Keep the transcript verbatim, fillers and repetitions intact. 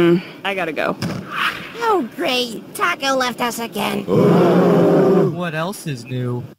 Hmm, I gotta go. Oh, great. Taco left us again. What else is new?